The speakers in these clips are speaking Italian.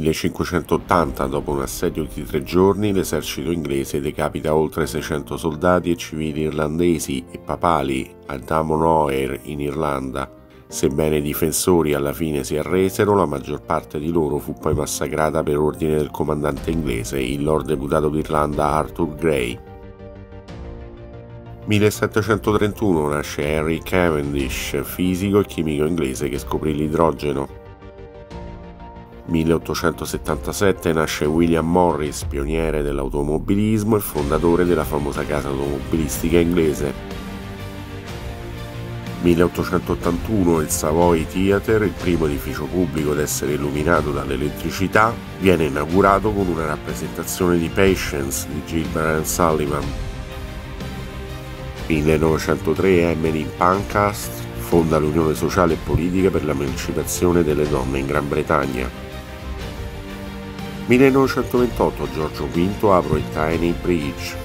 1580, dopo un assedio di 3 giorni, l'esercito inglese decapita oltre 600 soldati e civili irlandesi e papali a Damon O'Ere in Irlanda. Sebbene i difensori alla fine si arresero, la maggior parte di loro fu poi massacrata per ordine del comandante inglese, il Lord Deputato d'Irlanda Arthur Grey. 1731 nasce Henry Cavendish, fisico e chimico inglese che scoprì l'idrogeno. 1877 nasce William Morris, pioniere dell'automobilismo e fondatore della famosa casa automobilistica inglese. 1881 il Savoy Theatre, il primo edificio pubblico ad essere illuminato dall'elettricità, viene inaugurato con una rappresentazione di Patience di Gilbert and Sullivan. 1903 Emmeline Pankhurst fonda l'Unione Sociale e Politica per l'Emancipazione delle Donne in Gran Bretagna. 1928 Giorgio V apre il Tyne Bridge.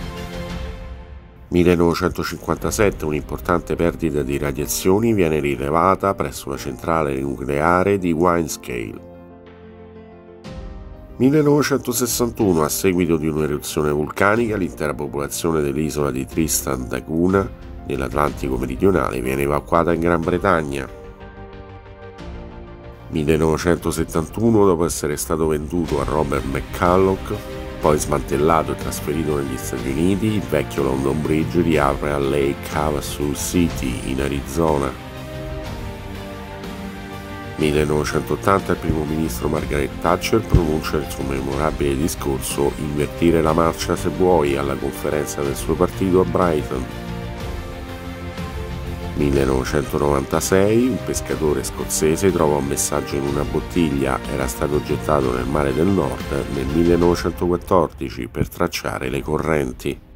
1957 un'importante perdita di radiazioni viene rilevata presso la centrale nucleare di Windscale. 1961 a seguito di un'eruzione vulcanica l'intera popolazione dell'isola di Tristan da Cunha nell'Atlantico meridionale viene evacuata in Gran Bretagna. 1971 dopo essere stato venduto a Robert McCulloch, poi smantellato e trasferito negli Stati Uniti, il vecchio London Bridge riapre a Lake Havasu City in Arizona. 1980 il primo ministro Margaret Thatcher pronuncia il suo memorabile discorso "Invertire la marcia se vuoi" alla conferenza del suo partito a Brighton. 1996 un pescatore scozzese trova un messaggio in una bottiglia, era stato gettato nel mare del Nord nel 1914 per tracciare le correnti.